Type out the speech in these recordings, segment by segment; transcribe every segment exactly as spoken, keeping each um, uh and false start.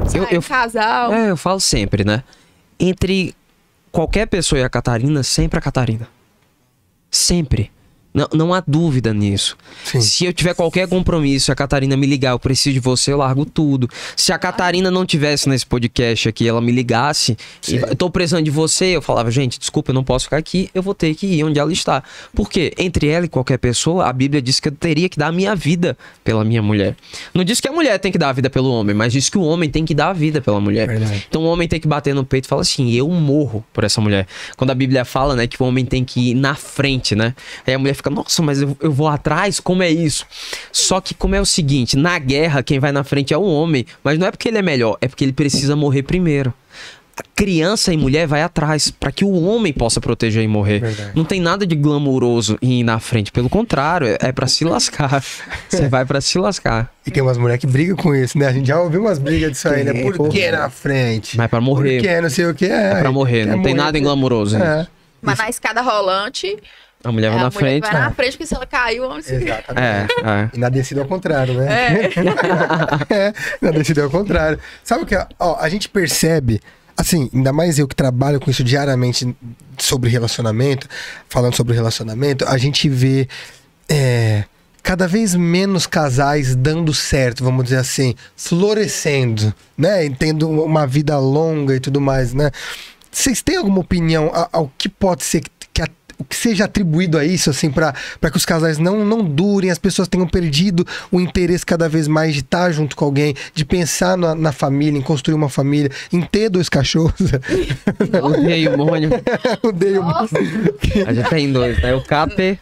Eu, Sai, eu, casal. é, eu falo sempre, né? Entre qualquer pessoa e a Catarina, sempre a Catarina. Sempre. Não, não há dúvida nisso. Sim. Se eu tiver qualquer compromisso, a Catarina me ligar, eu preciso de você, eu largo tudo. Se a Catarina não tivesse nesse podcast aqui, ela me ligasse, e eu tô precisando de você, eu falava, gente, desculpa, eu não posso ficar aqui, eu vou ter que ir onde ela está. Por quê? Entre ela e qualquer pessoa, a Bíblia diz que eu teria que dar a minha vida pela minha mulher. Não diz que a mulher tem que dar a vida pelo homem, mas diz que o homem tem que dar a vida pela mulher. Verdade. Então o homem tem que bater no peito e falar assim, eu morro por essa mulher. Quando a Bíblia fala, né, que o homem tem que ir na frente, né? Aí a mulher fica, nossa, mas eu, eu vou atrás? Como é isso? Só que como é o seguinte, na guerra quem vai na frente é o homem, mas não é porque ele é melhor, é porque ele precisa morrer primeiro. A criança e mulher vai atrás, para que o homem possa proteger e morrer. Verdade. Não tem nada de glamouroso em ir na frente, pelo contrário, é, é para se lascar. Você vai para se lascar. E tem umas mulheres que brigam com isso, né? A gente já ouviu umas brigas disso aí, né? Por que na frente? Mas é pra morrer. Por que não sei o que é? É pra morrer, não tem nada em glamouroso nisso. É. Mas na escada rolante, A mulher vai a na mulher frente. vai na frente, porque se ela caiu, vamos se... Exatamente. É, é. E na descida ao contrário, né? É. É, na descida ao contrário. Sabe o que? Ó, a gente percebe, assim, ainda mais eu que trabalho com isso diariamente sobre relacionamento, falando sobre relacionamento, a gente vê é, cada vez menos casais dando certo, vamos dizer assim, florescendo, né? E tendo uma vida longa e tudo mais, né? Vocês têm alguma opinião ao, ao que pode ser que, que a, o que seja atribuído a isso, assim, para que os casais não, não durem, as pessoas tenham perdido o interesse cada vez mais de estar junto com alguém, de pensar na, na família, em construir uma família, em ter dois cachorros. Odeio o mônio. Odeio. Nossa. A gente tem dois, né? O Capê.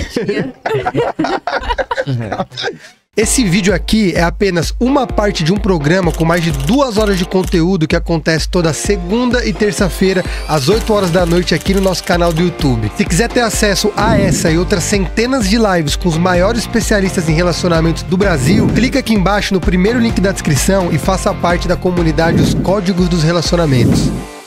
Esse vídeo aqui é apenas uma parte de um programa com mais de duas horas de conteúdo que acontece toda segunda e terça-feira, às oito horas da noite, aqui no nosso canal do YouTube. Se quiser ter acesso a essa e outras centenas de lives com os maiores especialistas em relacionamentos do Brasil, clica aqui embaixo no primeiro link da descrição e faça parte da comunidade Os Códigos dos Relacionamentos.